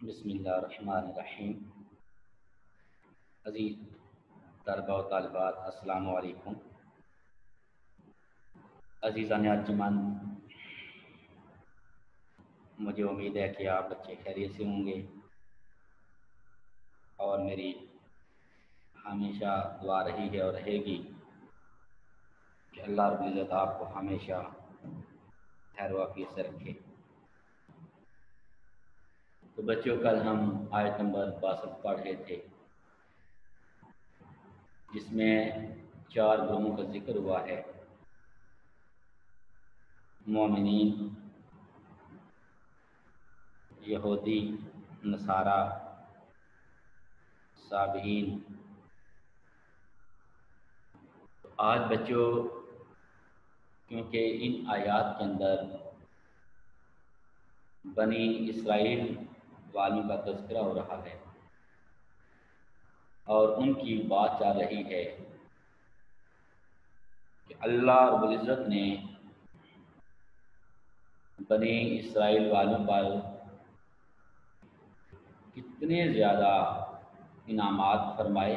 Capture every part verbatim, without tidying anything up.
بسم اللہ الرحمن الرحیم۔ عزیز طلبہ و طالبات، السلام علیکم۔ عزیزان ارجمند، مجھے امید ہے کہ آپ اچھے خیریت سے ہوں گے اور میری ہمیشہ دعا رہی ہے اور رہے گی کہ اللہ رب العزت آپ کو ہمیشہ خیر و عافیت سے رکھے۔ تو بچوں، کل ہم آیت نمبر باسٹھ پڑھ رہے تھے، جس میں چار گروہوں کا ذکر ہوا ہے: مومنین، یہودی، نصارہ، صابئین۔ آج بچوں، کیونکہ ان آیات کے اندر بنی اسرائیل والوں کا تذکرہ ہو رہا ہے اور ان کی بات چل رہی ہے کہ اللہ رب العزت نے بنی اسرائیل والوں پر کتنے زیادہ انعامات فرمائے،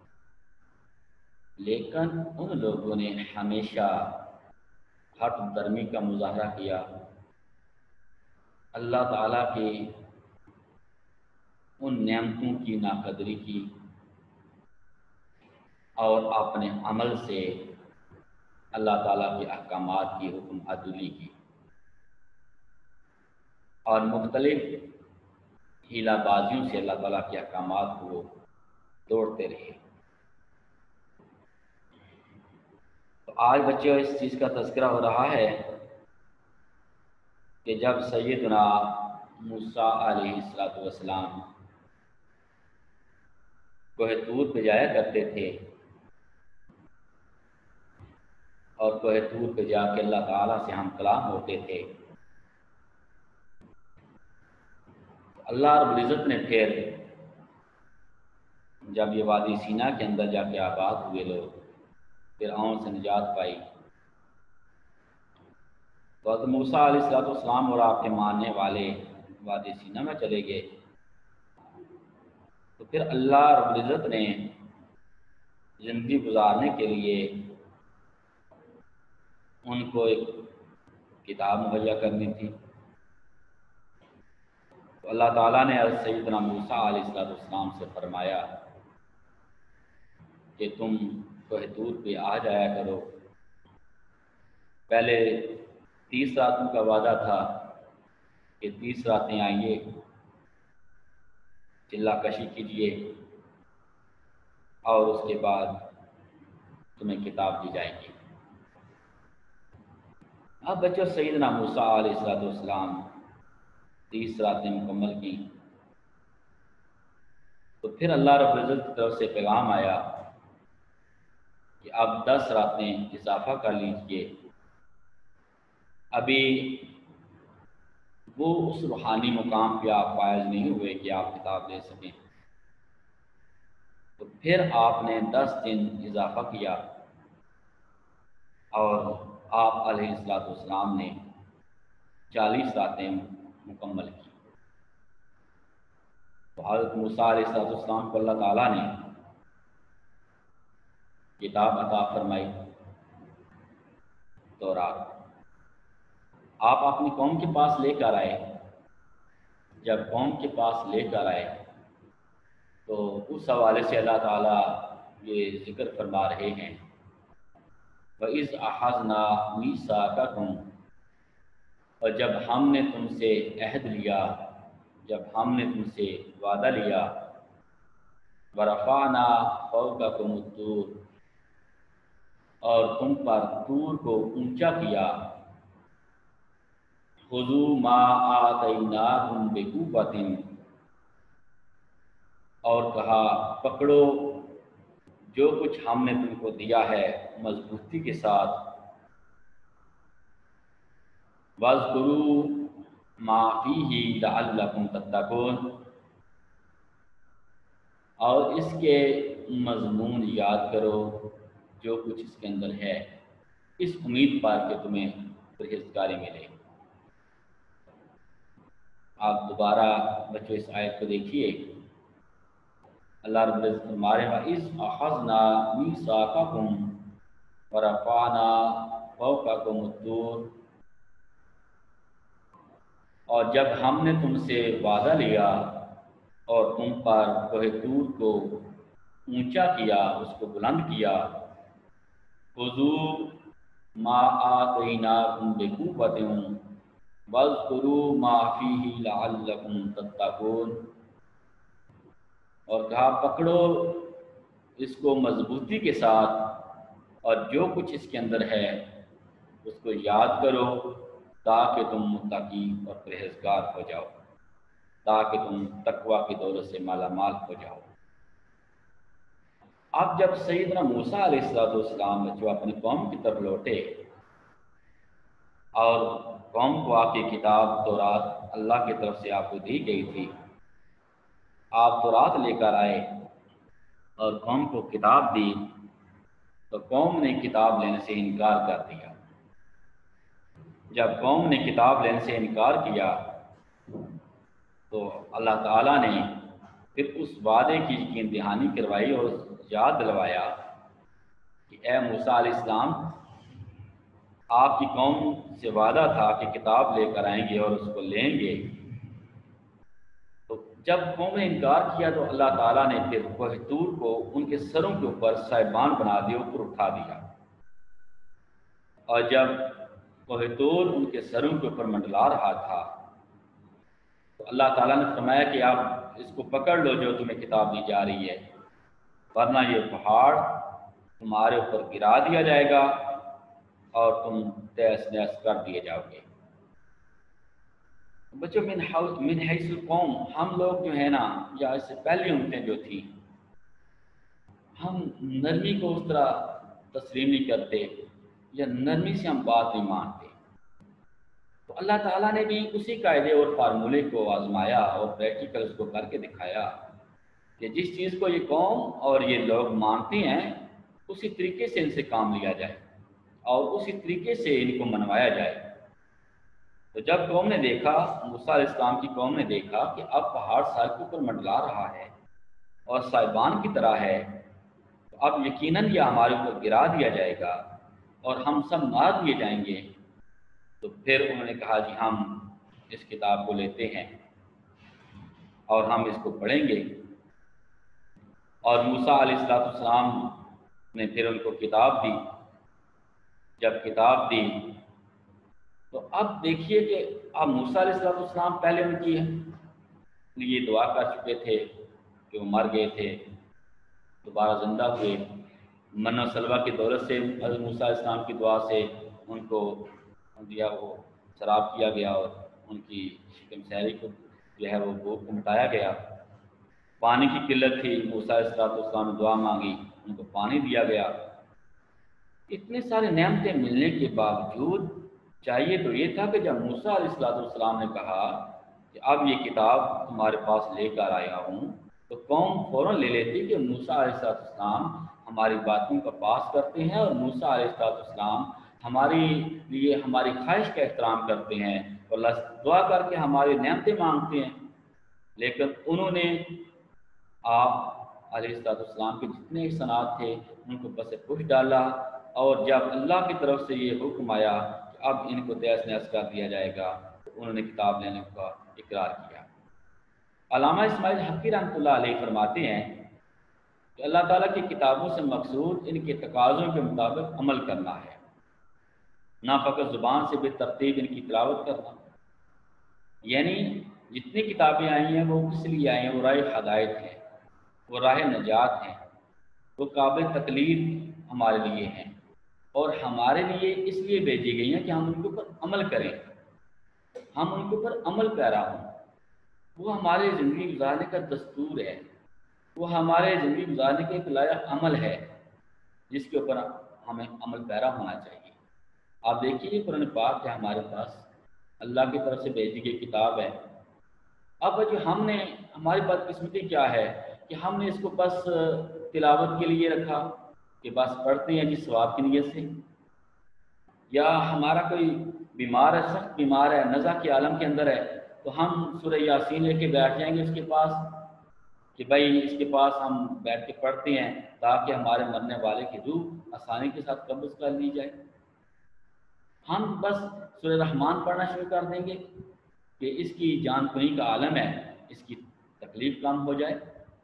لیکن ان لوگوں نے ہمیشہ ہٹ درمی کا مظاہرہ کیا، اللہ تعالیٰ کی ان نعمتوں کی ناقدری کی اور اپنے عمل سے اللہ تعالیٰ کے احکامات کی حکم عدولی کی اور مختلف ہیلہ بازیوں سے اللہ تعالیٰ کے احکامات کو توڑتے رہے۔ تو آج بچوں اس چیز کا تذکرہ ہو رہا ہے کہ جب سیدنا موسیٰ علیہ الصلوۃ والسلام کوہ طور پہ جایا کرتے تھے اور کوہ طور پہ جا کے اللہ تعالیٰ سے ہم کلام ہوتے تھے، اللہ رب العزت نے پھر جب یہ وادی سینا کے اندر جا کے آباد ہوئے لوگ فرعون سے نجات پائی، تو حضرت موسیٰ علیہ الصلوۃ والسلام اور آپ کے ماننے والے وادی سینا میں چلے گئے۔ تو پھر اللہ رب العزت نے زندگی گزارنے کے لیے ان کو ایک کتاب مہیا کرنی تھی، تو اللہ تعالیٰ نے حضرت سیدنا موسیٰ علیہ الصلوۃ والسلام سے فرمایا کہ تم کوہ طور پہ آ جایا کرو۔ پہلے تیس راتوں کا وعدہ تھا کہ تیس راتیں آئیے، چلہ کشی کیجیے اور اس کے بعد تمہیں کتاب دی جائے گی۔ اب بچوں، سیدنا موسیٰ علیہ الصلوۃ والسلام تیس راتیں مکمل کی، تو پھر اللہ رب العزت کی طرف سے پیغام آیا کہ اب دس راتیں اضافہ کر لیجیے، ابھی وہ اس روحانی مقام پہ آپ فائز نہیں ہوئے کہ آپ کتاب لے سکیں۔ تو پھر آپ نے دس دن اضافہ کیا اور آپ علیہ الصلوۃ والسلام نے چالیس راتیں مکمل کی۔ تو حضرت موسیٰ علیہ الصلوۃ والسلام کو اللہ تعالیٰ نے کتاب عطا فرمائی، تورات۔ آپ اپنی قوم کے پاس لے کر آئے، جب قوم کے پاس لے کر آئے تو اس حوالے سے اللہ تعالیٰ یہ ذکر فرما رہے ہیں: وَإِذْ أَخَذْنَا مِيثَاقَكُمْ، اور جب ہم نے تم سے عہد لیا، جب ہم نے تم سے وعدہ لیا، وَرَفَعْنَا فَوْقَكُمُ الطُّورَ، اور تم پر طور کو اونچا کیا، خُذُوا مَا آتَيْنَاكُمْ بِقُوَّةٍ، اور کہا پکڑو جو کچھ ہم نے تم کو دیا ہے مضبوطی کے ساتھ، وَاذْكُرُوا مَا فِيهِ لَعَلَّكُمْ تَتَّقُونَ، اور اس کے مضمون یاد کرو جو کچھ اس کے اندر ہے، اس امید پر کہ تمہیں پرہیزگاری ملے۔ آپ دوبارہ بچوں اس آیت کو دیکھیے، اللہ رب العزت فرما رہے ہیں وَإِذْ أَخَذْنَا مِيثَاقَكُمْ وَرَفَعْنَا فَوْقَكُمُ الطُّورَ، اور جب ہم نے تم سے وعدہ لیا اور تم پر کوہ طور کو اونچا کیا، اس کو بلند کیا، خُذُوا مَا آتَيْنَاكُمْ بِقُوَّةٍ وَاذْكُرُوا مَا فِيهِ لَعَلَّكُمْ تَتَّقُونَ، اور کہا پکڑو اس کو مضبوطی کے ساتھ اور جو کچھ اس کے اندر ہے اس کو یاد کرو تاکہ تم متقی اور پرہیزگار ہو جاؤ، تاکہ تم تقوی کی دولت سے مالا مال ہو جاؤ۔ اب جب سیدنا موسیٰ علیہ السلام جو اپنی قوم کی طرف لوٹے اور قوم کو آپ کی کتاب تورات اللہ کی طرف سے آپ کو دی گئی تھی، آپ تورات لے کر آئے اور قوم کو کتاب دی، تو قوم نے کتاب لینے سے انکار کر دیا۔ جب قوم نے کتاب لینے سے انکار کیا تو اللہ تعالیٰ نے پھر اس وعدے کی یقین دہانی کروائی اور یاد دلوایا کہ اے موسیٰ علیہ السلام، آپ کی قوم سے وعدہ تھا کہ کتاب لے کر آئیں گے اور اس کو لیں گے، تو جب قوم نے انکار کیا تو اللہ تعالیٰ نے پھر کوہ طور کو ان کے سروں کے اوپر صاحبان بنا دیا، اوپر اٹھا دیا، اور جب کوہ طور ان کے سروں کے اوپر منڈلا رہا تھا تو اللہ تعالیٰ نے فرمایا کہ آپ اس کو پکڑ لو جو تمہیں کتاب دی جا رہی ہے، ورنہ یہ پہاڑ تمہارے اوپر گرا دیا جائے گا اور تم تہس نہس کر دیے جاؤ گے۔ بچوں من من حیث القوم، ہم لوگ جو ہے نا، یا اس سے پہلی امتیں جو تھیں، ہم نرمی کو اس طرح تسلیم نہیں کرتے یا نرمی سے ہم بات نہیں مانتے، تو اللہ تعالیٰ نے بھی اسی قاعدے اور فارمولے کو آزمایا اور پریکٹیکل اس کو کر کے دکھایا کہ جس چیز کو یہ قوم اور یہ لوگ مانتے ہیں اسی طریقے سے ان سے کام لیا جائے اور اسی طریقے سے ان کو منوایا جائے۔ تو جب قوم نے دیکھا، موسیٰ علیہ السلام کی قوم نے دیکھا کہ اب پہاڑ سر کے اوپر منڈلا رہا ہے اور صاحبان کی طرح ہے، تو اب یقیناً یہ ہمارے اوپر گرا دیا جائے گا اور ہم سب مار دیے جائیں گے، تو پھر انہوں نے کہا جی ہم اس کتاب کو لیتے ہیں اور ہم اس کو پڑھیں گے، اور موسیٰ علیہ السلام نے پھر ان کو کتاب دی۔ جب کتاب دی تو اب دیکھیے کہ اب موسیٰ علیہ السلام پہلے ان کی لیے دعا کر چکے تھے کہ وہ مر گئے تھے، دوبارہ زندہ ہوئے، من و سلوہ کی دولت سے حضرت موسیٰ علیہ السلام کی دعا سے ان کو دیا وہ شراب کیا گیا اور ان کی شکم سیری کو جو ہے وہ بھوک کو مٹایا گیا۔ پانی کی قلت تھی، موسیٰ علیہ السلام نے دعا مانگی، ان کو پانی دیا گیا۔ اتنے سارے نعمتیں ملنے کے باوجود چاہیے تو یہ تھا کہ جب موسیٰ علیہ السلام نے کہا کہ اب یہ کتاب تمہارے پاس لے کر آیا ہوں، تو قوم فوراً لے لیتی کہ موسیٰ علیہ السلام ہماری باتوں کا پاس کرتے ہیں اور موسیٰ علیہ السلام ہماری لیے ہماری خواہش کا احترام کرتے ہیں اور اللہ سے دعا کر کے ہماری نعمتیں مانگتے ہیں۔ لیکن انہوں نے آپ علیہ السلام کے جتنے احسانات تھے ان کو پس پش ڈالا، اور جب اللہ کی طرف سے یہ حکم آیا کہ اب ان کو تہس نہس کر دیا جائے گا تو انہوں نے کتاب لینے کا اقرار کیا۔ علامہ اسماعیل حقی رحمۃ اللہ علیہ فرماتے ہیں کہ اللہ تعالیٰ کی کتابوں سے مقصود ان کے تقاضوں کے مطابق عمل کرنا ہے، نہ فقط زبان سے بے ترتیب ان کی تلاوت کرنا۔ یعنی جتنی کتابیں آئی ہیں وہ کس لیے آئی ہیں؟ وہ راہ ہدایت ہیں، وہ راہ نجات ہیں، وہ قابل تقلید ہمارے لیے ہیں اور ہمارے لیے اس لیے بھیجی گئی ہیں کہ ہم ان کے اوپر عمل کریں، ہم ان کے اوپر عمل پیرا ہوں۔ وہ ہمارے زندگی گزارنے کا دستور ہے، وہ ہمارے زندگی گزارنے کا ایک لائق عمل ہے جس کے اوپر ہمیں عمل پیرا ہونا چاہیے۔ آپ دیکھیے قرآن پاک ہے ہمارے پاس، اللہ کی طرف سے بھیجی گئی کتاب ہے۔ اب جو ہم نے، ہماری بدقسمتی کیا ہے کہ ہم نے اس کو بس تلاوت کے لیے رکھا کہ بس پڑھتے ہیں جی ثواب کی نیت سے، یا ہمارا کوئی بیمار ہے، سخت بیمار ہے، نزع کے عالم کے اندر ہے، تو تو ہم سورہ یاسین لے کے بیٹھ جائیں گے اس کے پاس کہ بھائی اس کے پاس ہم بیٹھ کے پڑھتے ہیں تاکہ ہمارے مرنے والے کی روح آسانی کے ساتھ قبض کر لی جائے۔ ہم بس سورہ رحمان پڑھنا شروع کر دیں گے کہ اس کی جان کنی کا عالم ہے، اس کی تکلیف کم ہو جائے،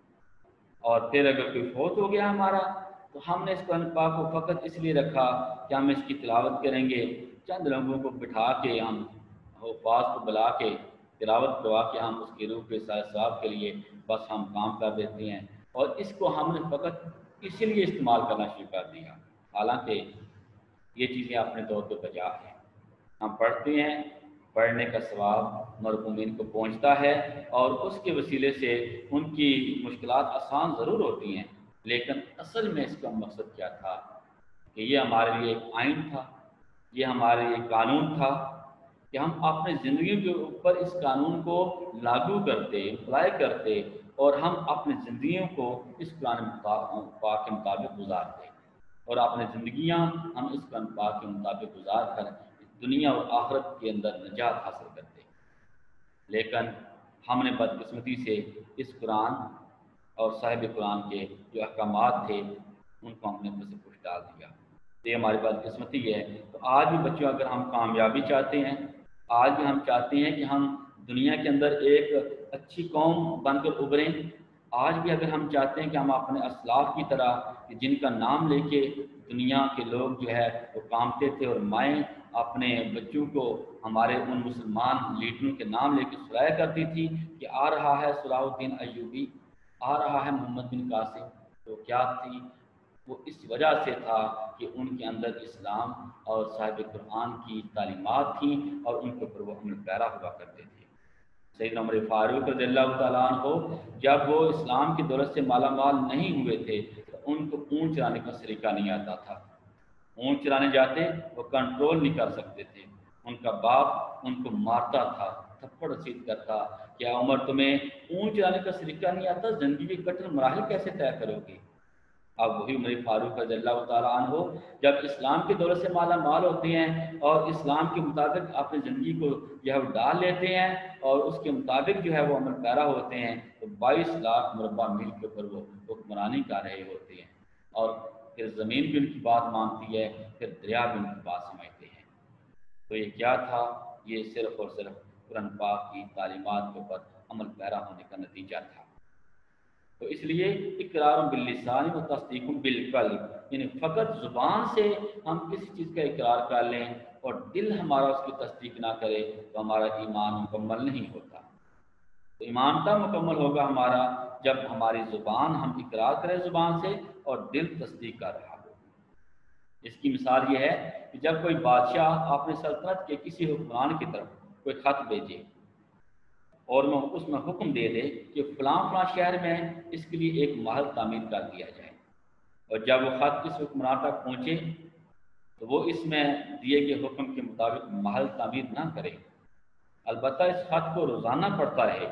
اور پھر اگر کوئی فوت ہو گیا ہمارا تو ہم نے اس قرآن پاک کو فقط اس لیے رکھا کہ ہم اس کی تلاوت کریں گے، چند لوگوں کو بٹھا کے ہم حفاظ کو بلا کے تلاوت کروا کے ہم اس کی روح کے ساتھ ثواب کے لیے بس ہم کام کر دیتے ہیں، اور اس کو ہم نے فقط اسی لیے استعمال کرنا شروع کر دیا، حالانکہ یہ چیزیں اپنے طور پہ بجا ہیں۔ ہم پڑھتے ہیں، پڑھنے کا ثواب مرحومین کو پہنچتا ہے، اور اس کے وسیلے سے ان کی مشکلات آسان ضرور ہوتی ہیں، لیکن اصل میں اس کا مقصد کیا تھا کہ یہ ہمارے لیے ایک آئین تھا، یہ ہمارے لیے قانون تھا کہ ہم اپنے زندگی کے اوپر اس قانون کو لاگو کرتے، اپلائی کرتے، اور ہم اپنی زندگیوں کو اس قرآن پاک کے مطابق گزارتے، اور اپنی زندگیاں ہم اس قرآن پاک کے مطابق گزار کر دنیا اور آخرت کے اندر نجات حاصل کرتے۔ لیکن ہم نے بدقسمتی سے اس قرآن اور صاحب قرآن کے جو احکامات تھے ان کو ہم نے اپنے سے کچھ ڈال دیا، یہ ہماری بدقسمتی ہے۔ تو آج بھی بچوں اگر ہم کامیابی چاہتے ہیں، آج بھی ہم چاہتے ہیں کہ ہم دنیا کے اندر ایک اچھی قوم بن کر ابھریں، آج بھی اگر ہم چاہتے ہیں کہ ہم اپنے اسلاف کی طرح جن کا نام لے کے دنیا کے لوگ جو ہے وہ کامتے تھے، اور مائیں اپنے بچوں کو ہمارے ان مسلمان لیڈروں کے نام لے کے سلایا کرتی تھی کہ آ رہا ہے صلاح الدین ایوبی، آ رہا ہے محمد بن قاسم، تو کیا تھی وہ اس وجہ سے تھا کہ ان کے اندر اسلام اور صاحب قرآن کی تعلیمات تھیں، اور ان کے اوپر وہ عمل پیرا ہوا کرتے تھے۔ سیدنا عمر فاروق رضی اللہ تعالیٰ عنہ جب وہ اسلام کی دولت سے مالا مال نہیں ہوئے تھے تو ان کو اونٹ چلانے کا سلیقہ نہیں آتا تھا، اونٹ چلانے جاتے وہ کنٹرول نہیں کر سکتے تھے، ان کا باپ ان کو مارتا تھا، تھپڑ رسید کرتا، کیا عمر تمہیں اونٹ چلانے کا سلیقہ نہیں آتا، زندگی کے کٹھن مراحل کیسے طے کرو گی؟ اب وہی عمر فاروق رضی اللہ تعالیٰ عنہ جب اسلام کی دولت سے مالا مال ہوتے ہیں اور اسلام کے مطابق اپنی زندگی کو جو ہے وہ ڈال لیتے ہیں اور اس کے مطابق جو ہے وہ عمل پیرا ہوتے ہیں، تو بائیس لاکھ مربع میل کے اوپر وہ حکمرانی کر رہے ہوتے ہیں، اور پھر زمین بھی ان کی بات مانتی ہے، پھر دریا بھی ان کی بات سمجھتے ہیں۔ تو یہ کیا تھا؟ یہ صرف اور صرف قرآن پاک کی تعلیمات کے اوپر عمل پیرا ہونے کا نتیجہ تھا۔ تو اس لیے اقرار باللسان و تصدیق بالقلب، یعنی فقط زبان سے ہم کسی چیز کا اقرار کر لیں اور دل ہمارا اس کی تصدیق نہ کرے تو ہمارا ایمان مکمل نہیں ہوتا۔ تو ایمان تب مکمل ہوگا ہمارا جب ہماری زبان ہم اقرار کریں زبان سے اور دل تصدیق کر رہا ہو۔ اس کی مثال یہ ہے کہ جب کوئی بادشاہ اپنے سلطنت کے کسی حکمران کی طرف کوئی خط بھیجے اور وہ اس میں حکم دے دے کہ فلاں فلاں شہر میں اس کے لیے ایک محل تعمیر کر دیا جائے، اور جب وہ خط اس حکمران تک پہنچے تو وہ اس میں دیے گئے حکم کے مطابق محل تعمیر نہ کرے، البتہ اس خط کو روزانہ پڑھتا رہے،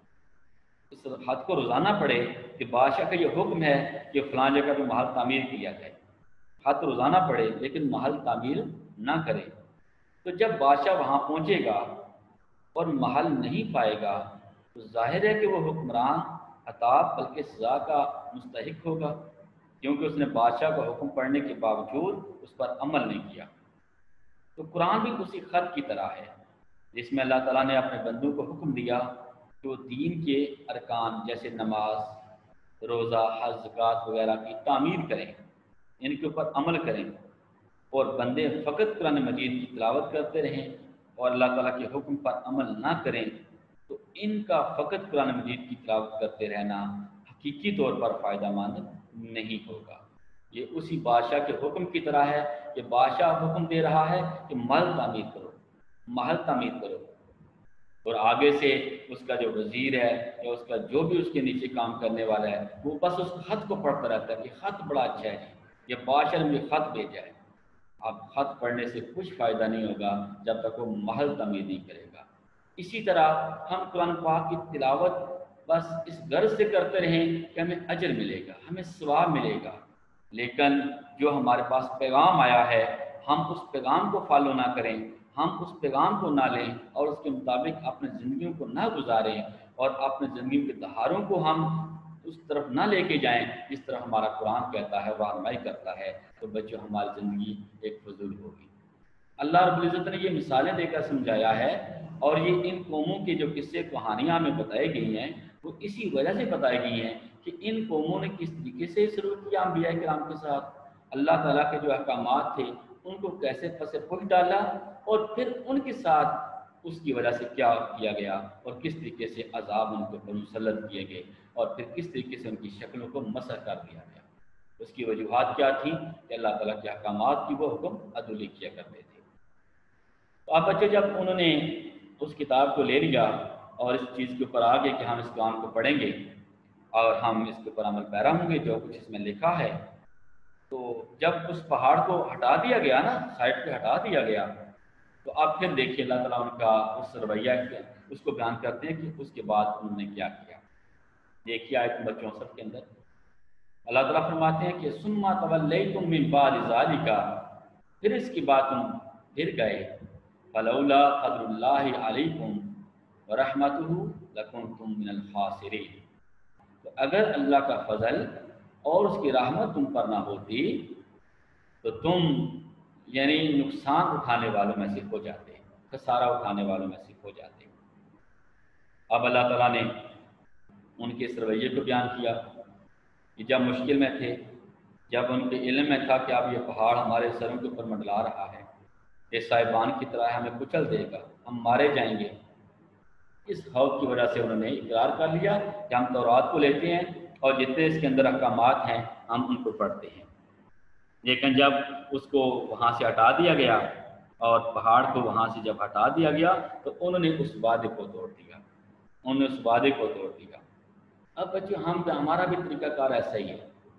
اس خط کو روزانہ پڑھے کہ بادشاہ کا یہ حکم ہے کہ فلاں جگہ پہ محل تعمیر کیا جائے، خط روزانہ پڑھے لیکن محل تعمیر نہ کرے، تو جب بادشاہ وہاں پہنچے گا اور محل نہیں پائے گا تو ظاہر ہے کہ وہ حکمران عطاب بلکہ سزا کا مستحق ہوگا، کیونکہ اس نے بادشاہ کا حکم پڑھنے کے باوجود اس پر عمل نہیں کیا۔ تو قرآن بھی اسی خط کی طرح ہے جس میں اللہ تعالیٰ نے اپنے بندوں کو حکم دیا کہ وہ دین کے ارکان جیسے نماز، روزہ، حج، زکوٰۃ وغیرہ کی تعمیر کریں، ان کے اوپر عمل کریں، اور بندے فقط قرآن مجید کی تلاوت کرتے رہیں اور اللہ تعالیٰ کے حکم پر عمل نہ کریں تو ان کا فقط قرآن مجید کی تلاوت کرتے رہنا حقیقی طور پر فائدہ مند نہیں ہوگا۔ یہ اسی بادشاہ کے حکم کی طرح ہے کہ بادشاہ حکم دے رہا ہے کہ محل تعمیر کرو، محل تعمیر کرو، اور آگے سے اس کا جو وزیر ہے یا اس کا جو بھی اس کے نیچے کام کرنے والا ہے وہ بس اس خط کو پڑھتا رہتا ہے کہ خط بڑا اچھا ہے جی، یہ بادشاہ نے مجھے خط بھیجا ہے۔ اب خط پڑھنے سے کچھ فائدہ نہیں ہوگا جب تک وہ محل تعمیر نہیں کرے گا۔ اسی طرح ہم قرآن پاک کی تلاوت بس اس غرض سے کرتے رہیں کہ ہمیں اجر ملے گا، ہمیں ثواب ملے گا، لیکن جو ہمارے پاس پیغام آیا ہے ہم اس پیغام کو فالو نہ کریں، ہم اس پیغام کو نہ لیں اور اس کے مطابق اپنی زندگیوں کو نہ گزاریں اور اپنی زندگی کے دہاروں کو ہم اس طرف نہ لے کے جائیں جس طرح ہمارا قرآن کہتا ہے، رہنمائی کرتا ہے، تو بچوں ہماری زندگی ایک فضول ہوگی۔ اللہ رب العزت نے یہ مثالیں دے کر سمجھایا ہے، اور یہ ان قوموں کے جو قصے کہانیاں ہمیں بتائی گئی ہیں وہ اسی وجہ سے بتائی گئی ہیں کہ ان قوموں نے کس طریقے سے سلوک کیا انبیاء کرام کے ساتھ، اللہ تعالیٰ کے جو احکامات تھے ان کو کیسے پس پش ڈالا، اور پھر ان کے ساتھ اس کی وجہ سے کیا کیا گیا اور کس طریقے سے عذاب ان کے اوپر مسلط کیے گئے، اور پھر کس طریقے سے ان کی شکلوں کو مسخ کر دیا گیا۔ اس کی وجوہات کیا تھیں کہ اللہ تعالیٰ کے احکامات کی وہ حکم عدولی کیا کرتے تھے۔ تو اب بچے جب انہوں نے اس کتاب کو لے لیا اور اس چیز کے اوپر آ گئے کہ ہم اس کام کو پڑھیں گے اور ہم اس کے اوپر عمل پیرا ہوں گے جو کچھ اس میں لکھا ہے، تو جب اس پہاڑ کو ہٹا دیا گیا نا، سائڈ پہ ہٹا دیا گیا، تو اب پھر دیکھیے اللہ تعالیٰ ان کا اس رویہ اس کو بیان کرتے ہیں کہ اس کے بعد انہوں نے کیا کیا۔ دیکھیے آیت نمبر چونسٹھ کے اندر اللہ تعالیٰ فرماتے ہیں کہ ثم تولیتم من بعد ذلک، پھر اس کی بات تم پھر گئے، فلولا فضل اللہ علیکم ورحمتہ لکنتم من الخاسرین، تو اگر اللہ کا فضل اور اس کی رحمت تم پر نہ ہوتی تو تم یعنی نقصان اٹھانے والوں میں سے ہو جاتے، خسارہ اٹھانے والوں میں سے ہو جاتے۔ اب اللہ تعالیٰ نے ان کے اس رویے کو بیان کیا کہ جب مشکل میں تھے، جب ان کے علم میں تھا کہ اب یہ پہاڑ ہمارے سروں کے اوپر منڈلا رہا ہے، یہ صاحبان کی طرح ہمیں کچل دے گا، ہم مارے جائیں گے، اس خوف کی وجہ سے انہوں نے اقرار کر لیا کہ ہم تورات کو لیتے ہیں اور جتنے اس کے اندر احکامات ہیں ہم ان کو پڑھتے ہیں۔ لیکن جب اس کو وہاں سے ہٹا دیا گیا اور پہاڑ کو وہاں سے جب ہٹا دیا گیا تو انہوں نے اس وعدے کو توڑ دیا، انہوں نے اس وعدے کو توڑ دیا۔ اب بچے ہم ہمارا بھی طریقہ کار ایسا ہی ہے،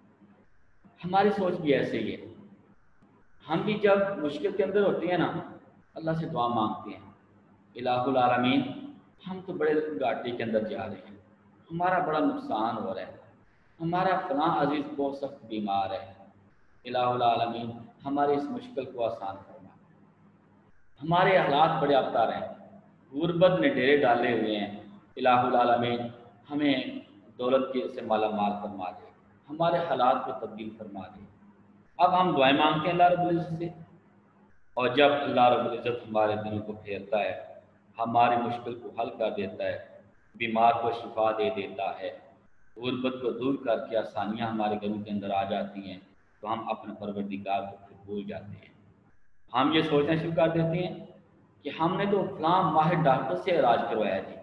ہماری سوچ بھی ایسے ہی ہے۔ ہم بھی جب مشکل کے اندر ہوتے ہیں نا، اللہ سے دعا مانگتے ہیں، الہ العالمین ہم تو بڑے گھاٹے کے اندر جا رہے ہیں، ہمارا بڑا نقصان ہو رہا ہے، ہمارا فلاں عزیز بہت سخت بیمار ہے، الہ العالمین ہماری اس مشکل کو آسان کرنا، ہمارے حالات بڑے ابتر ہیں، غربت نے ڈیرے ڈالے ہوئے ہیں، الہ العالمین ہمیں دولت کے سے مالا مال فرما دے، ہمارے حالات کو تبدیل فرما دے۔ اب ہم دعائیں مانگتے ہیں اللہ رب العزت سے، اور جب اللہ رب العزت ہمارے دلوں کو پھیرتا ہے، ہماری مشکل کو حل کر دیتا ہے، بیمار کو شفا دے دیتا ہے، غربت کو دور کر کے آسانیاں ہمارے گھروں کے اندر آ جاتی ہیں، تو ہم اپنے پروردگار کو پھر بھول جاتے ہیں۔ ہم یہ سوچنا شروع کر دیتے ہیں کہ ہم نے تو فلاں ماہر ڈاکٹر سے علاج کروایا جی،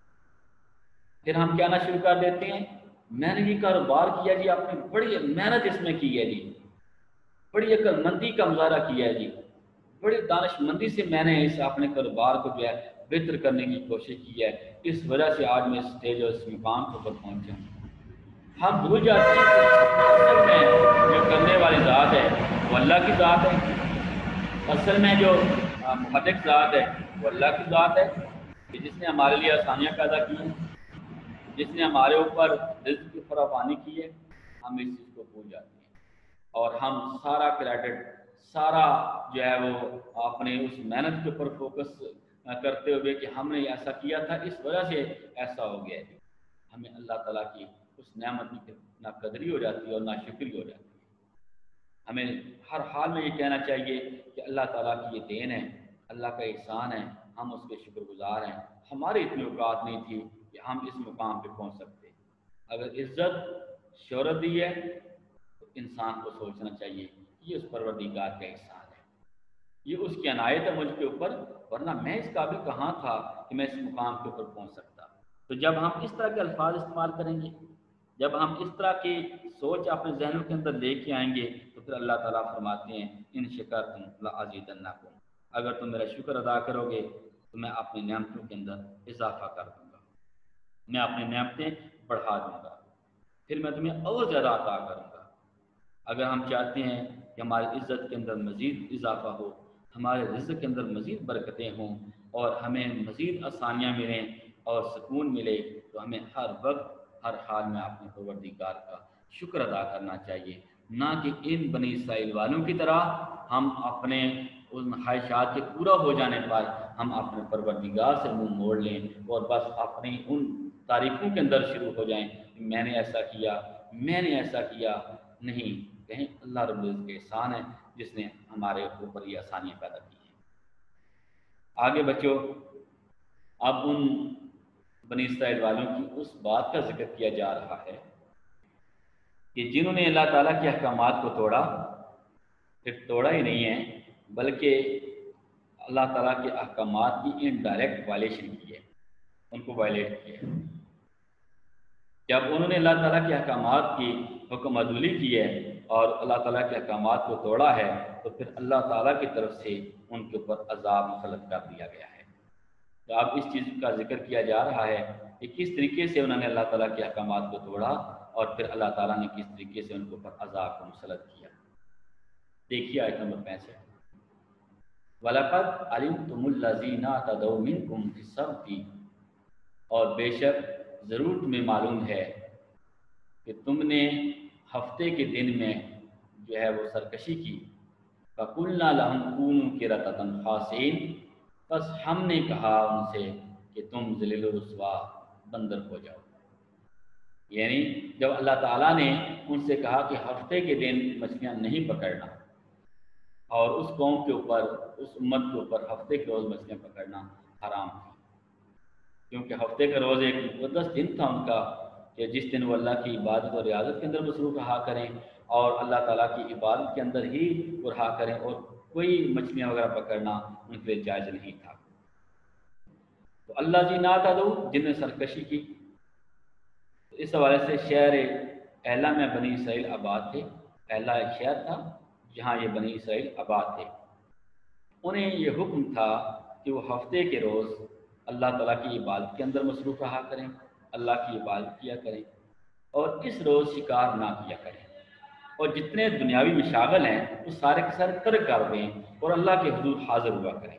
پھر ہم کہنا شروع کر دیتے ہیں میں نے یہ کاروبار کیا جی، آپ نے بڑی محنت اس میں کی ہے جی، بڑی عقل مندی کا مظاہرہ کیا ہے جی، بڑی دانش مندی سے میں نے اس اپنے کاروبار کو جو ہے بہتر کرنے کی کوشش کی ہے، اس وجہ سے آج میں اس اسٹیج اور اس مقام کو پر پہنچا ہوں۔ ہم بھول جاتے ہیں کہ اصل میں جو کرنے والی ذات ہے وہ اللہ کی ذات ہے، اصل میں جو محرک ذات ہے وہ اللہ کی ذات ہے کہ جس نے ہمارے لیے آسانیاں پیدا کی ہیں، جس نے ہمارے اوپر رزق کی فراوانی کی ہے۔ ہم اس چیز کو بھول جاتے ہیں اور ہم سارا کریڈٹ، سارا جو ہے وہ اپنے اس محنت کے اوپر فوکس کرتے ہوئے کہ ہم نے ایسا کیا تھا اس وجہ سے ایسا ہو گیا ہے، ہمیں اللہ تعالیٰ کی اس نعمت کی نہ قدری ہو جاتی ہے اور نہ شکری ہو جاتی ہے۔ ہمیں ہر حال میں یہ کہنا چاہیے کہ اللہ تعالیٰ کی یہ دین ہے، اللہ کا احسان ہے، ہم اس کے شکر گزار ہیں، ہماری اتنی اوقات نہیں تھی کہ ہم اس مقام پہ پہنچ سکتے۔ اگر عزت شہرت دی ہے تو انسان کو سوچنا چاہیے یہ اس پروردگار کا احسان ہے، یہ اس کی عنایت ہے مجھ کے اوپر، ورنہ میں اس قابل کہاں تھا کہ میں اس مقام کے اوپر پہنچ سکتا۔ تو جب ہم اس طرح کے الفاظ استعمال کریں گے، جب ہم اس طرح کی سوچ اپنے ذہنوں کے اندر لے کے آئیں گے تو پھر اللہ تعالیٰ فرماتے ہیں ان شکرتم لازیدنکم، اگر تم میرا شکر ادا کرو گے تو میں اپنی نعمتوں کے اندر اضافہ کر دوں گا، میں اپنی نعمتیں بڑھا دوں گا، پھر میں تمہیں اور زیادہ عطا کروں گا۔ اگر ہم چاہتے ہیں کہ ہماری عزت کے اندر مزید اضافہ ہو، ہمارے رزق کے اندر مزید برکتیں ہوں اور ہمیں مزید آسانیاں ملیں اور سکون ملے، تو ہمیں ہر وقت ہر حال میں اپنے پروردگار کا شکر ادا کرنا چاہیے، نہ کہ ان بنی اسرائیل والوں کی طرح ہم اپنے ان خواہشات کے پورا ہو جانے پر ہم اپنے پروردگار سے منہ موڑ لیں اور بس اپنی ان تعریفوں کے اندر شروع ہو جائیں کہ میں نے ایسا کیا، میں نے ایسا کیا۔ نہیں، کہیں اللہ رب العزت کے احسان ہے جس نے ہمارے اوپر یہ آسانیاں پیدا کی ہیں۔ آگے بچوں، اب ان بنی اسرائیل والوں کی اس بات کا ذکر کیا جا رہا ہے کہ جنہوں نے اللہ تعالیٰ کے احکامات کو توڑا، صرف توڑا ہی نہیں ہے بلکہ اللہ تعالیٰ کے احکامات کی انڈائریکٹ وائلیشن کی ہے، ان کو وائلیٹ کیا ہے۔ جب انہوں نے اللہ تعالیٰ کے احکامات کی حکم عدولی کی ہے اور اللہ تعالیٰ کے احکامات کو توڑا ہے تو پھر اللہ تعالیٰ کی طرف سے ان کے اوپر عذاب مسلط کر دیا گیا ہے۔ تو اب اس چیز کا ذکر کیا جا رہا ہے کہ کس طریقے سے انہوں نے اللہ تعالیٰ کے احکامات کو توڑا اور پھر اللہ تعالیٰ نے کس طریقے سے ان کے اوپر عذاب کو مسلط کیا۔ دیکھیے آیت نمبر پینسٹھ، وَلَقَدْ عَلِمْتُمُ الَّذِينَ اعْتَدَوْا مِنْكُمْ فِي السَّبْتِ، اور بے شک ضرور تمہیں معلوم ہے کہ تم نے ہفتے کے دن میں جو ہے وہ سرکشی کی، فَقُلْنَا لَهُمْ كُونُوا قِرَدَةً خَاسِئِينَ، بس ہم نے کہا ان سے کہ تم ذلیل و رسوا بندر ہو جاؤ۔ یعنی جب اللہ تعالیٰ نے ان سے کہا کہ ہفتے کے دن مچھلیاں نہیں پکڑنا، اور اس قوم کے اوپر، اس امت کے اوپر ہفتے کے روز مچھلیاں پکڑنا حرام تھی، کیونکہ ہفتے کا روز ایک مقدس دن تھا ان کا کہ جس دن وہ اللہ کی عبادت اور ریاضت کے اندر مصروف رہا کریں اور اللہ تعالیٰ کی عبادت کے اندر ہی وہ رہا کریں، اور کوئی مچھلیاں وغیرہ پکڑنا ان کے لیے جائز نہیں تھا۔ تو اللہ جی نہ تھا دو جن نے سرکشی کی، اس حوالے سے شہر اہلا میں بنی اسرائیل آباد تھے۔ اہلا ایک شہر تھا جہاں یہ بنی اسرائیل آباد تھے۔ انہیں یہ حکم تھا کہ وہ ہفتے کے روز اللہ تعالیٰ کی عبادت کے اندر مصروف رہا کریں، اللہ کی عبادت کیا کریں، اور اس روز شکار نہ کیا کریں، اور جتنے دنیاوی مشاغل ہیں وہ سارے کے سارے ترک کر دیں اور اللہ کے حضور حاضر ہوا کریں۔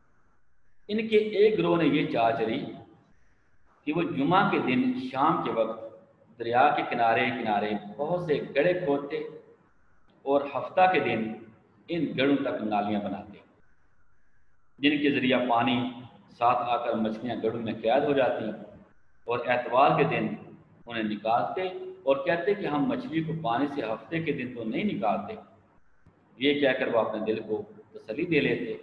ان کے ایک گروہ نے یہ چاہ چلی کہ وہ جمعہ کے دن شام کے وقت دریا کے کنارے کنارے بہت سے گڑھے کھودتے اور ہفتہ کے دن ان گڑھوں تک نالیاں بناتے، جن کے ذریعہ پانی ساتھ آ کر مچھلیاں گڑھوں میں قید ہو جاتی، اور اتوار کے دن انہیں نکالتے اور کہتے کہ ہم مچھلی کو پانی سے ہفتے کے دن تو نہیں نکالتے، یہ کہہ کر وہ اپنے دل کو تسلی دے لیتے۔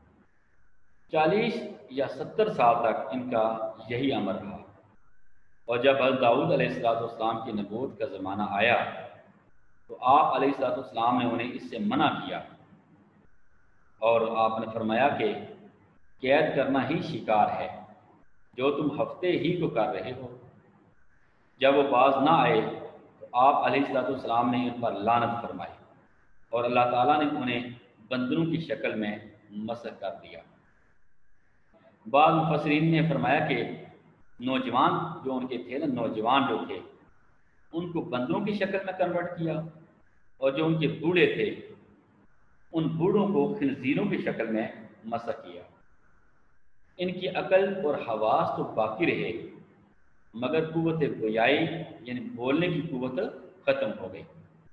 چالیس یا ستر سال تک ان کا یہی عمل رہا، اور جب حضرت داؤد علیہ الصلوۃ والسلام کی نبوت کا زمانہ آیا تو آپ علیہ الصلوۃ والسلام نے انہیں اس سے منع کیا، اور آپ نے فرمایا کہ قید کرنا ہی شکار ہے جو تم ہفتے ہی کو کر رہے ہو۔ جب وہ باز نہ آئے تو آپ علیہ الصلوۃ والسلام نے ان پر لعنت فرمائی، اور اللہ تعالیٰ نے انہیں بندروں کی شکل میں مسخ کر دیا۔ بعض مفسرین نے فرمایا کہ نوجوان جو ان کے تھے نا نوجوان جو تھے ان کو بندروں کی شکل میں کنورٹ کیا، اور جو ان کے بوڑھے تھے ان بوڑھوں کو خنزیروں کی شکل میں مسخ کیا۔ ان کی عقل اور حواس تو باقی رہے مگر قوت گویائی یعنی بولنے کی قوت ختم ہو گئی،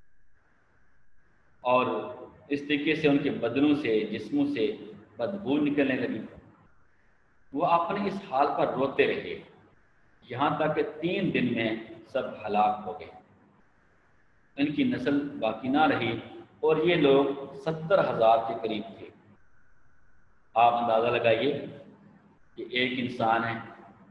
اور اس طریقے سے ان کے بدنوں سے، جسموں سے بدبو نکلنے لگی۔ وہ اپنے اس حال پر روتے رہے یہاں تک کہ تین دن میں سب ہلاک ہو گئے، ان کی نسل باقی نہ رہی، اور یہ لوگ ستر ہزار کے قریب تھے۔ آپ اندازہ لگائیے کہ ایک انسان ہے،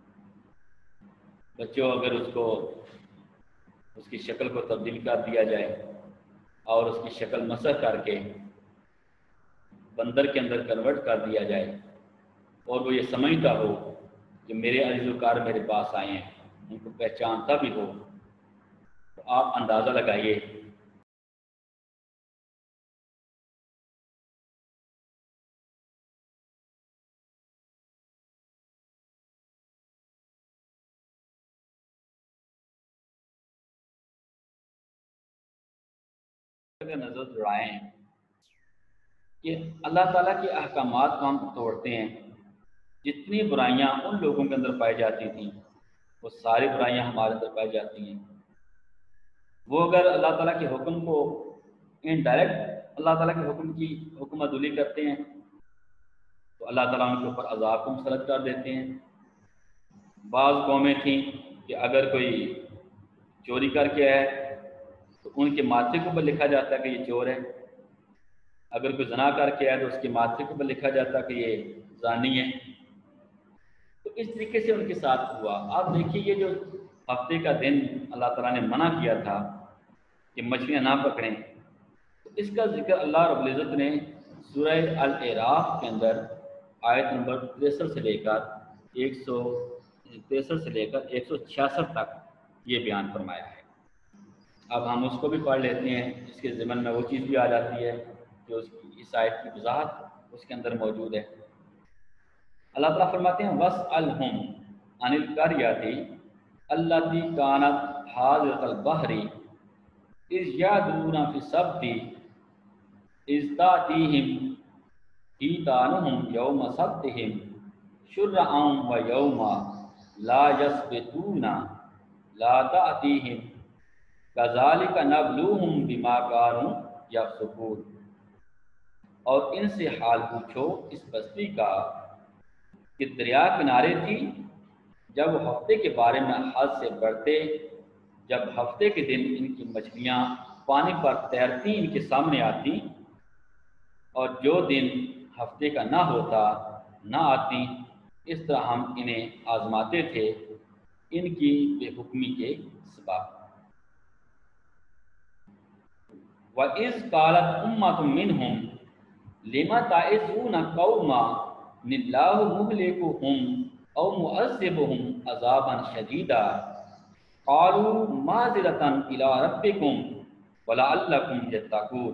بچوں اگر اس کو اس کی شکل کو تبدیل کر دیا جائے اور اس کی شکل مسخ کر کے بندر کے اندر کنورٹ کر دیا جائے، اور وہ یہ سمجھتا ہو کہ میرے عزیز و کار میرے پاس آئے ہیں، ان کو پہچانتا بھی ہو، تو آپ اندازہ لگائیے اگر نظر دوڑائیں کہ اللہ تعالیٰ کے احکامات کو ہم توڑتے ہیں، جتنی برائیاں ان لوگوں کے اندر پائی جاتی تھیں وہ ساری برائیاں ہمارے اندر پائی جاتی ہیں۔ وہ اگر اللہ تعالیٰ کے حکم کو انڈائریکٹ اللہ تعالیٰ کے حکم کی حکم عدولی کرتے ہیں تو اللہ تعالیٰ ان کے اوپر عذاب کو مسلط کر دیتے ہیں۔ بعض قومیں تھیں کہ اگر کوئی چوری کر کے آئے تو ان کے ماتھے کے اوپر لکھا جاتا ہے کہ یہ چور ہے، اگر کوئی زنا کر کے آئے تو اس کے ماتھے کے اوپر لکھا جاتا ہے کہ یہ زانی ہے۔ تو اس طریقے سے ان کے ساتھ ہوا۔ آپ دیکھیے یہ جو ہفتے کا دن اللہ تعالیٰ نے منع کیا تھا کہ مچھلیاں نہ پکڑیں، تو اس کا ذکر اللہ رب العزت نے سورہ الاعراف کے اندر آیت نمبر تریسٹھ سے لے کر ایک سو تریسٹھ سے لے کر ایک سو چھیاسٹھ تک یہ بیان فرمایا ہے۔ اب ہم اس کو بھی پڑھ لیتے ہیں، اس کے ضمن میں وہ چیز بھی آ جاتی ہے جو اس اس آیت کی وضاحت اس کے اندر موجود ہے۔ اللہ تعالیٰ فرماتے ہیں وَاسْأَلْهُمْ عَنِ الْقَرْيَةِ الَّتِي كَانَتْ حَاضِرَةَ الْبَحْرِ إِذْ يَعْدُونَ فِي السَّبْتِ إِذْ تَأْتِيهِمْ حِيتَانُهُمْ يَوْمَ سَبْتِهِمْ شُرَّعًا وَيَوْمَ لَا يَسْبِتُونَ لَا تَأْتِيهِمْ كَذَلِكَ نَبْلُوهُمْ بِمَا كَانُوا يَفْسُقُونَ۔ اور ان سے حال پوچھو اس بستی کا کہ دریا کنارے تھی جب وہ ہفتے کے بارے میں حد سے بڑھتے، جب ہفتے کے دن ان کی مچھلیاں پانی پر تیرتی ان کے سامنے آتی، اور جو دن ہفتے کا نہ ہوتا نہ آتی، اس طرح ہم انہیں آزماتے تھے ان کی بے حکمی کے سبب۔ وَإِذْ قَالَتْ أُمَّةٌ مِّنْهُمْ لِمَ تَعِظُونَ قَوْمًا اللَّهُ مُهْلِكُهُمْ أَوْ مُعَذِّبُهُمْ عَذَابًا شَدِيدًا قَالُوا مَعْذِرَةً إِلَىٰ رَبِّكُمْ وَلَعَلَّكُمْ تَتَّقُونَ۔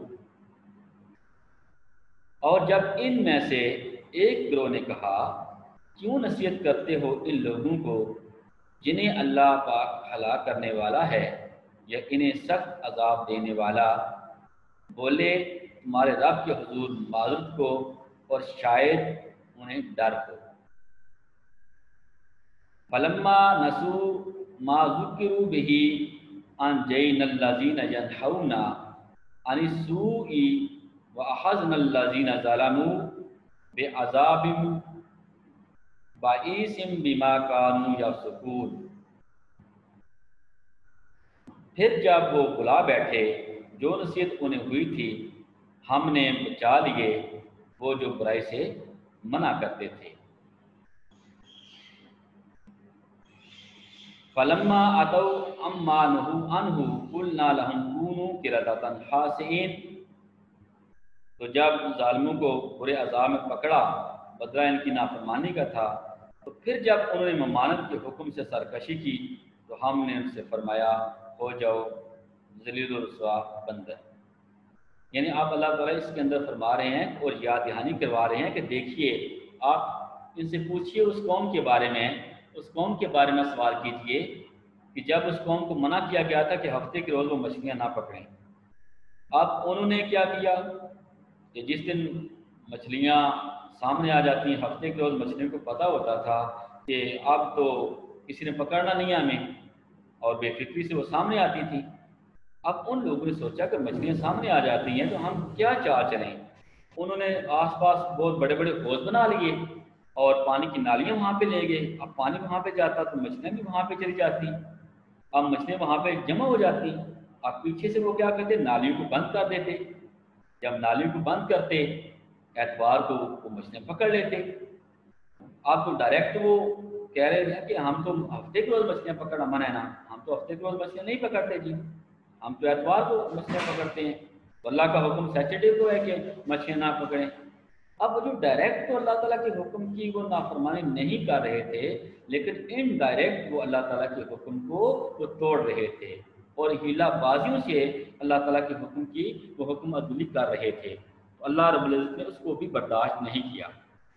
اور جب ان میں سے ایک گروہ نے کہا کیوں نصیحت کرتے ہو ان لوگوں کو جنہیں اللہ پاک ہلاک کرنے والا ہے یا انہیں سخت عذاب دینے والا، بولے تمہارے رب کے حضور معذرت کو اور شاید انہیں ڈر ہو۔ فلما نسوا ما ذکروا به انجینا الذین ینہون عن السوء واخذنا الذین ظلموا بعذاب بئیس بما كانوا یفسقون۔ پھر جب وہ بلا بیٹھے جو نصیحت انہیں ہوئی تھی، ہم نے بچا لیے وہ جو برائی سے منع کرتے تھے۔ فلما اتوا عما نهوا عنه قلنا لهم كونوا قردة خاسئين۔ تو جب ظالموں کو برے عذاب میں پکڑا، بدلہ ان کی نافرمانی کا تھا، تو پھر جب انہوں نے ممانعت کے حکم سے سرکشی کی تو ہم نے ان سے فرمایا ہو جاؤ ذلیل و رسوا بندر۔ یعنی آپ اللہ تعالیٰ اس کے اندر فرما رہے ہیں اور یاد دہانی کروا رہے ہیں کہ دیکھیے آپ ان سے پوچھیے اس قوم کے بارے میں، اس قوم کے بارے میں سوال کیجئے کہ جب اس قوم کو منع کیا گیا تھا کہ ہفتے کے روز وہ مچھلیاں نہ پکڑیں، اب انہوں نے کیا کیا کہ جس دن مچھلیاں سامنے آ جاتی ہیں، ہفتے کے روز مچھلیوں کو پتہ ہوتا تھا کہ اب تو کسی نے پکڑنا نہیں ہے ہمیں، اور بے فکری سے وہ سامنے آتی تھی۔ اب ان لوگوں نے سوچا کہ مچھلیاں سامنے آ جاتی ہیں تو ہم کیا چال چلیں۔ انہوں نے آس پاس بہت بڑے بڑے حوض بنا لیے اور پانی کی نالیاں وہاں پہ لے گئے۔ اب پانی وہاں پہ جاتا تو مچھلیاں بھی وہاں پہ چلی جاتی، اب مچھلیاں وہاں پہ جمع ہو جاتی۔ اب پیچھے سے وہ کیا کرتے، نالیوں کو بند کر دیتے۔ جب نالیوں کو بند کرتے اتوار کو وہ مچھلیاں پکڑ لیتے۔ اب تو ڈائریکٹ وہ کہہ رہے ہیں کہ ہم تو ہفتے کے روز مچھلیاں پکڑنا منع ہے نا، ہم تو ہفتے کے روز مچھلیاں نہیں پکڑتے جی، ہم تو اتوار کو مچھلیاں پکڑتے ہیں، تو اللہ کا حکم سیٹرڈے کو ہے کہ مچھلیاں نہ پکڑیں۔ اب جو ڈائریکٹ تو اللہ تعالیٰ کے حکم کی وہ نافرمانی نہیں کر رہے تھے، لیکن ان ڈائریکٹ وہ اللہ تعالیٰ کے حکم کو وہ توڑ رہے تھے اور ہیلا بازیوں سے اللہ تعالیٰ کے حکم کی وہ حکم عدولی کر رہے تھے، تو اللہ رب العزت نے اس کو بھی برداشت نہیں کیا۔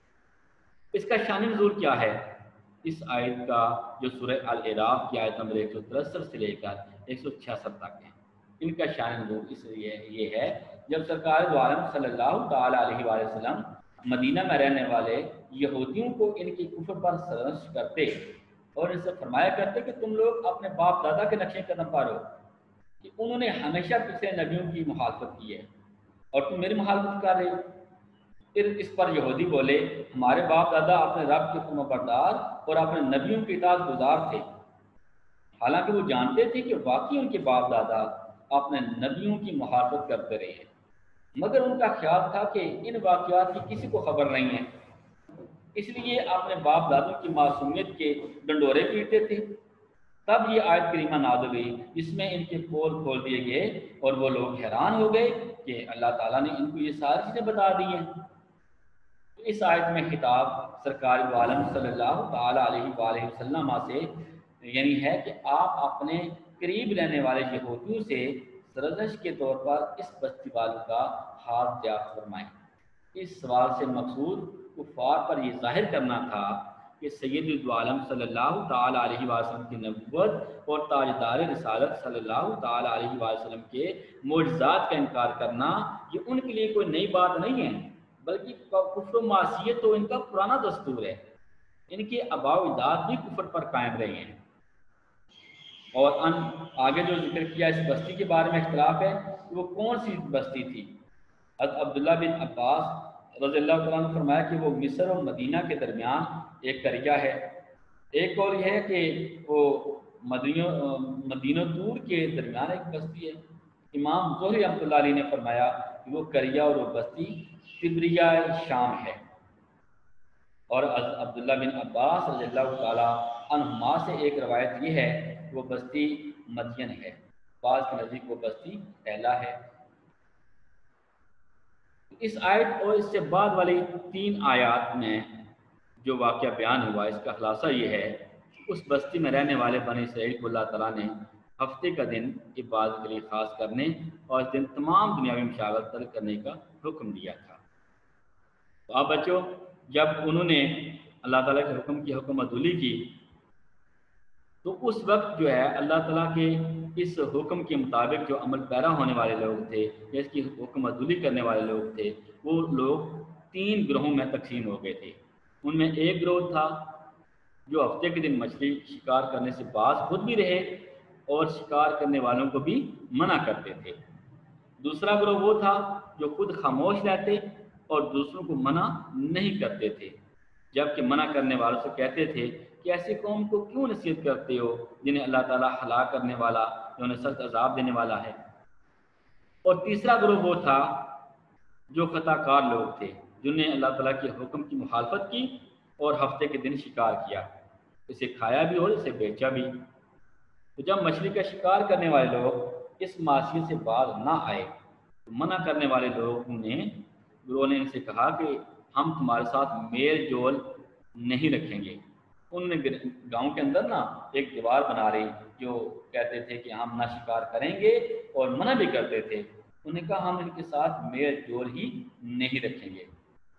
اس کا شان نزول کیا ہے؟ اس آیت کا جو سورہ الاعراف کی آیت نمبر ایک سو تریسٹھ سے لے کر ایک سو چھیاسٹھ تک ہے، ان کا شان نزول اس لیے یہ ہے جب سرکار دو عالم صلی اللہ تعالی علیہ وآلہ وسلم مدینہ میں رہنے والے یہودیوں کو ان کی کفر پر سرزنش کرتے اور ان سے فرمایا کرتے کہ تم لوگ اپنے باپ دادا کے نقش قدم پر ہو، کہ انہوں نے ہمیشہ پچھلے نبیوں کی مخالفت کی ہے اور تم میری مخالفت کر رہے ہو۔ پھر اس پر یہودی بولے ہمارے باپ دادا اپنے رب کے فرما بردار اور اپنے نبیوں کے اطاعت گزار تھے، حالانکہ وہ جانتے تھے کہ واقعی ان کے باپ دادا اپنے نبیوں کی مخالفت کرتے رہے ہیں، مگر ان کا خیال تھا کہ ان واقعات کی کسی کو خبر نہیں ہے، اس لیے اپنے باپ دادوں کی معصومیت کے ڈنڈورے پیٹتے تھے۔ تب یہ آیت کریمہ نازل ہوئی جس میں ان کے پول کھول دیے گئے اور وہ لوگ حیران ہو گئے کہ اللہ تعالیٰ نے ان کو یہ ساری چیزیں بتا دی ہیں۔ تو اس آیت میں خطاب سرکار عالم صلی اللہ تعالیٰ علیہ وآلہ وسلم سے یعنی ہے کہ آپ اپنے قریب رہنے والے یہودیوں سے سرزش کے طور پر اس بستی والوں کا حال دریافت فرمائیں۔ اس سوال سے مقصود کفار پر یہ ظاہر کرنا تھا کہ سید العالم صلی اللہ تعالیٰ علیہ وسلم کی نبوت اور تاجدار رسالت صلی اللہ تعالیٰ علیہ وسلم کے معجزات کا انکار کرنا یہ ان کے لیے کوئی نئی بات نہیں ہے، بلکہ کفر و معصیت تو ان کا پرانا دستور ہے۔ ان کے آباء و اجداد بھی کفر پر قائم رہے ہیں۔ اور ان آگے جو ذکر کیا اس بستی کے بارے میں اختلاف ہے کہ وہ کون سی بستی تھی۔ حضرت عبداللہ بن عباس رضی اللہ تعالیٰ عنہ فرمایا کہ وہ مصر اور مدینہ کے درمیان ایک قریہ ہے۔ ایک اور یہ ہے کہ وہ مدینہ طور کے درمیان ایک بستی ہے۔ امام زہری رحمۃ اللہ علیہ نے فرمایا کہ وہ قریہ اور وہ بستی تبریہ شام ہے، اور عبداللہ بن عباس رضی اللہ تعالیٰ عنہما سے ایک روایت یہ ہے کہ وہ بستی مدین ہے، بعض کے نزدیک وہ بستی اہلا ہے۔ اس آیت اور اس سے بعد والی تین آیات میں جو واقعہ بیان ہوا اس کا خلاصہ یہ ہے کہ اس بستی میں رہنے والے بنی اسرائیل کو اللہ تعالیٰ نے ہفتے کا دن عبادت کے لیے خاص کرنے اور اس دن تمام دنیاوی مشاغل ترک کرنے کا حکم دیا تھا۔ تو اب بچوں، جب انہوں نے اللہ تعالیٰ کے حکم کی حکم عدولی کی تو اس وقت جو ہے اللہ تعالیٰ کے اس حکم کے مطابق جو عمل پیرا ہونے والے لوگ تھے یا اس کی حکم عدولی کرنے والے لوگ تھے وہ لوگ تین گروہوں میں تقسیم ہو گئے تھے۔ ان میں ایک گروہ تھا جو ہفتے کے دن مچھلی شکار کرنے سے باز خود بھی رہے اور شکار کرنے والوں کو بھی منع کرتے تھے۔ دوسرا گروہ وہ تھا جو خود خاموش رہتے اور دوسروں کو منع نہیں کرتے تھے، جبکہ منع کرنے والوں سے کہتے تھے کہ ایسی قوم کو کیوں نصیحت کرتے ہو جنہیں اللہ تعالیٰ ہلاک کرنے والا یا انہیں سخت عذاب دینے والا ہے۔ اور تیسرا گروہ وہ تھا جو خطا کار لوگ تھے جنہوں نے اللہ تعالیٰ کے حکم کی مخالفت کی اور ہفتے کے دن شکار کیا، اسے کھایا بھی اور اسے بیچا بھی۔ تو جب مچھلی کا شکار کرنے والے لوگ اس معصیت سے باز نہ آئے تو منع کرنے والے لوگوں نے گروہ نے ان سے کہا کہ ہم تمہارے ساتھ میل جول نہیں رکھیں گے۔ انہوں نے گاؤں کے اندر نا ایک دیوار بنا رہی جو کہتے تھے کہ ہم نہ شکار کریں گے اور منع بھی کرتے تھے، انہوں نے کہا ہم ان کے ساتھ میل جول ہی نہیں رکھیں گے۔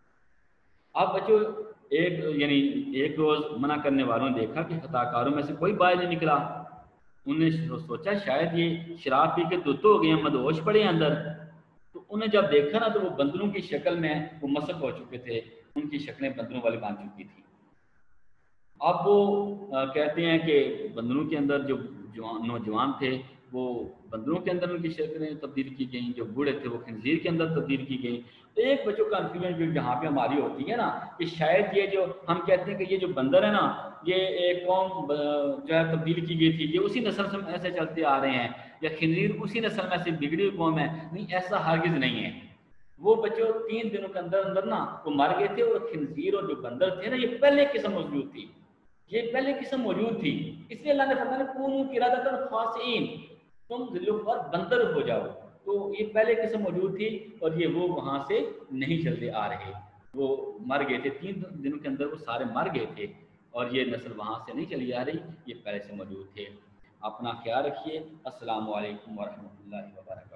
اب بچوں ایک یعنی ایک روز منع کرنے والوں نے دیکھا کہ خطا کاروں میں سے کوئی باہر نہیں نکلا۔ انہوں نے سوچا شاید یہ شراب پی کے دھت ہو گئے ہیں، مدہوش پڑے ہیں اندر۔ تو انہیں جب دیکھا نا تو وہ بندروں کی شکل میں وہ مسخ ہو چکے تھے، ان کی شکلیں بندروں والی بن چکی تھی۔ اب وہ کہتے ہیں کہ بندروں کے اندر جو نوجوان تھے وہ بندروں کے اندر ان کی شکلیں تبدیل کی گئیں، جو بوڑھے تھے وہ خنزیر کے اندر تبدیل کی گئیں۔ تو ایک بچوں کا کنفیوژن جو یہاں پہ ہماری ہوتی ہے نا کہ شاید یہ جو ہم کہتے ہیں کہ یہ جو بندر ہے نا یہ ایک قوم جو ہے تبدیل کی گئی تھی، یہ اسی نسل سے ایسے چلتے آ رہے ہیں، یا خنزیر اسی نسل میں سے بگڑی ہوئی قوم ہے۔ نہیں، ایسا ہرگز نہیں ہے۔ وہ بچوں تین دنوں کے اندر اندر نا وہ مر گئے تھے، اور خنزیر اور جو بندر تھے نا یہ پہلے قسم موجود تھی، یہ پہلے قسم موجود تھی۔ اس لیے اللہ نے فرمایا کونوا قردۃ خاسئین، تم ذلوں پر بندر ہو جاؤ۔ تو یہ پہلے قسم موجود تھی اور یہ وہ وہاں سے نہیں چلتے آ رہے، وہ مر گئے تھے تین دنوں کے اندر، وہ سارے مر گئے تھے اور یہ نسل وہاں سے نہیں چلی آ رہی، یہ پہلے سے موجود تھے۔ اپنا خیال رکھیے۔ السلام علیکم ورحمۃ اللہ وبرکاتہ۔